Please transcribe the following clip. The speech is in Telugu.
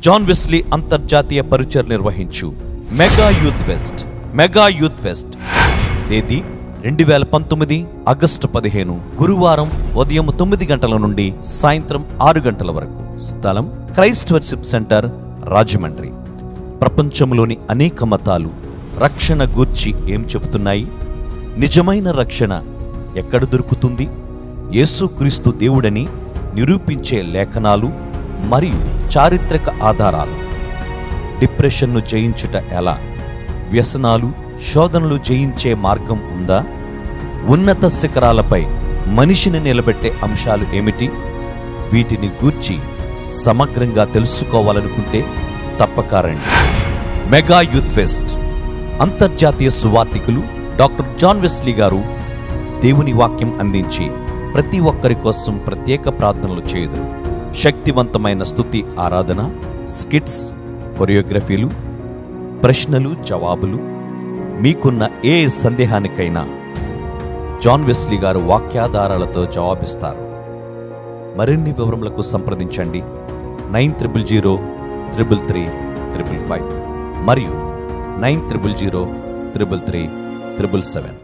జాన్ వెస్లీ అంతర్జాతీయ పరిచర్ నిర్వహించు మెగా యూత్ ఫెస్ట్ తేదీ 2019 ఆగస్టు 15 గురువారం ఉదయం 9 గంటల నుండి సాయంత్రం 6 గంటల వరకు. స్థలం క్రైస్ట్ వర్షిప్ సెంటర్, రాజమండ్రి. ప్రపంచంలోని అనేక మతాలు రక్షణ గూర్చి ఏం చెబుతున్నాయి? నిజమైన రక్షణ ఎక్కడ దొరుకుతుంది? యేసుక్రీస్తు దేవుడని నిరూపించే లేఖనాలు మరియు చారిత్రక ఆధారాలు. డిప్రెషన్ను జయించుట ఎలా? వ్యసనాలు, శోధనలు జయించే మార్గం ఉందా? ఉన్నత శిఖరాలపై మనిషిని నిలబెట్టే అంశాలు ఏమిటి? వీటిని గూర్చి సమగ్రంగా తెలుసుకోవాలనుకుంటే తప్పక రండి. Mega youth fest. అంతర్జాతీయ సువార్థికులు డాక్టర్ జాన్ వెస్లీ గారు దేవుని వాక్యం అందించి ప్రతి ఒక్కరి కోసం ప్రత్యేక ప్రార్థనలు చేయుదురు. శక్తివంతమైన స్తుతి ఆరాధన, స్కిట్స్, కొరియోగ్రఫీలు, ప్రశ్నలు జవాబులు. మీకున్న ఏ సందేహానికైనా జాన్ వెస్లీ గారు వాక్యాధారాలతో జవాబిస్తారు. మరిన్ని వివరములకు సంప్రదించండి 9000333355 మరియు 9000333377.